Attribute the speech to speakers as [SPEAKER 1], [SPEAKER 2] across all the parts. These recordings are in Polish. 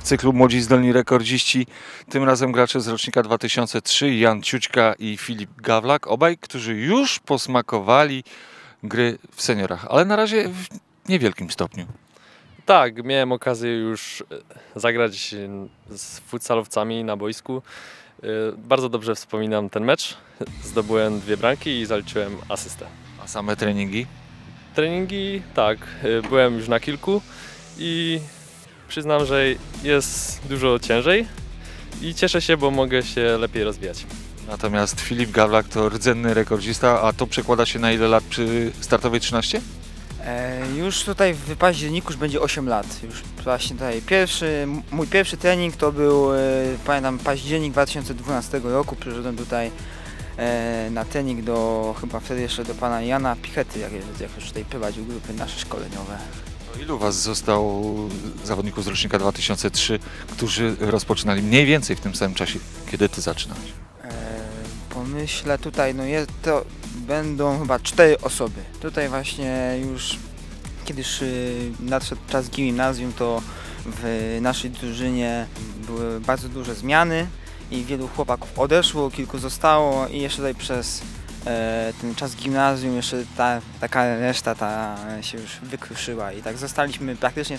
[SPEAKER 1] cyklu Młodzi Zdolni Rekordziści. Tym razem gracze z rocznika 2003, Jan Ciućka i Filip Gawlak. Obaj, którzy już posmakowali gry w seniorach, ale na razie w niewielkim stopniu.
[SPEAKER 2] Tak, miałem okazję już zagrać z futsalowcami na boisku. Bardzo dobrze wspominam ten mecz. Zdobyłem 2 bramki i zaliczyłem asystę.
[SPEAKER 1] A same treningi?
[SPEAKER 2] Treningi, tak, byłem już na kilku i przyznam, że jest dużo ciężej i cieszę się, bo mogę się lepiej rozwijać.
[SPEAKER 1] Natomiast Filip Gawlak to rdzenny rekordzista, a to przekłada się na ile lat przy startowej 13?
[SPEAKER 3] Już tutaj w październiku już będzie 8 lat. Już właśnie tutaj mój pierwszy trening to był, pamiętam, październik 2012 roku. Przyszedłem tutaj na trening chyba wtedy jeszcze do pana Jana Pichety, jak już tutaj prowadził grupy nasze szkoleniowe.
[SPEAKER 1] Ilu was zostało zawodników z rocznika 2003, którzy rozpoczynali mniej więcej w tym samym czasie, kiedy ty zaczynałeś?
[SPEAKER 3] Pomyślę tutaj, to będą chyba 4 osoby. Tutaj właśnie już kiedyś nadszedł czas gimnazjum, to w naszej drużynie były bardzo duże zmiany i wielu chłopaków odeszło, kilku zostało i jeszcze tutaj przez ten czas gimnazjum jeszcze taka reszta się już wykruszyła i tak zostaliśmy praktycznie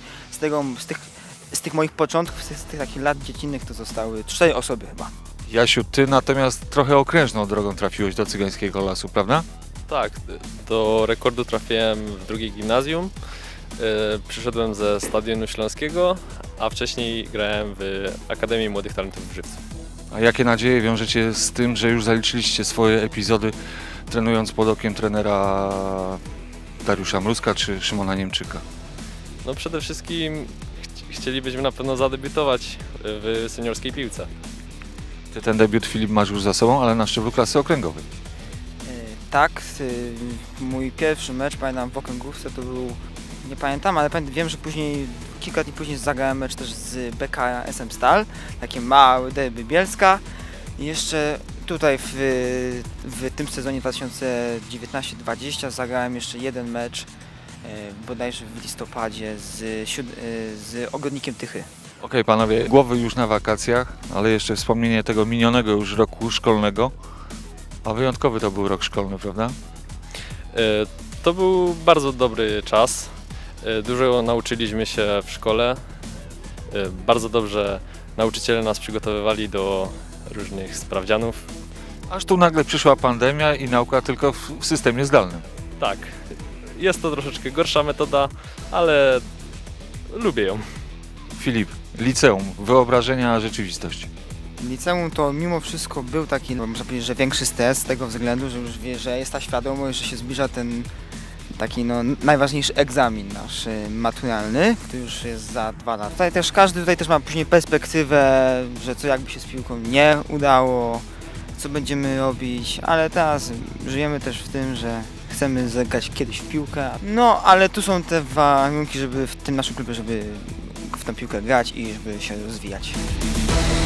[SPEAKER 3] z tych moich początków, z tych takich lat dziecinnych to zostały 4 osoby chyba.
[SPEAKER 1] Jasiu, ty natomiast trochę okrężną drogą trafiłeś do Cygańskiego Lasu, prawda?
[SPEAKER 2] Tak, do rekordu trafiłem w drugiej gimnazjum. Przyszedłem ze Stadionu Śląskiego, a wcześniej grałem w Akademii Młodych Talentów w Żywcu.
[SPEAKER 1] A jakie nadzieje wiążecie z tym, że już zaliczyliście swoje epizody trenując pod okiem trenera Dariusza Mruzka czy Szymona Niemczyka?
[SPEAKER 2] No przede wszystkim chcielibyśmy na pewno zadebiutować w seniorskiej piłce.
[SPEAKER 1] Ty ten debiut, Filip, masz już za sobą, ale na szczeblu klasy okręgowej.
[SPEAKER 3] Tak, mój pierwszy mecz, pamiętam, w okręgówce to był, nie pamiętam, ale wiem, że później, kilka dni później zagrałem mecz też z BK SM Stal, takie małe derby Bielska. I jeszcze tutaj w tym sezonie 2019-20 zagrałem jeszcze jeden mecz, bodajże w listopadzie z Ogrodnikiem Tychy.
[SPEAKER 1] Okej, panowie, głowy już na wakacjach, ale jeszcze wspomnienie tego minionego już roku szkolnego. A wyjątkowy to był rok szkolny, prawda?
[SPEAKER 2] To był bardzo dobry czas. Dużo nauczyliśmy się w szkole. Bardzo dobrze nauczyciele nas przygotowywali do różnych sprawdzianów.
[SPEAKER 1] Aż tu nagle przyszła pandemia i nauka tylko w systemie zdalnym.
[SPEAKER 2] Tak, jest to troszeczkę gorsza metoda, ale lubię ją.
[SPEAKER 1] Filip, liceum, wyobrażenia, rzeczywistość.
[SPEAKER 3] Liceum to mimo wszystko był taki, można powiedzieć, że większy stres z tego względu, że już wie, że jest ta świadomość, że się zbliża ten taki najważniejszy egzamin nasz maturalny, który już jest za 2 lata. Każdy tutaj też ma później perspektywę, że co jakby się z piłką nie udało, co będziemy robić, ale teraz żyjemy też w tym, że chcemy zagrać kiedyś w piłkę. No, ale tu są te warunki, żeby w tym naszym klubie, żeby w tę piłkę grać i żeby się rozwijać.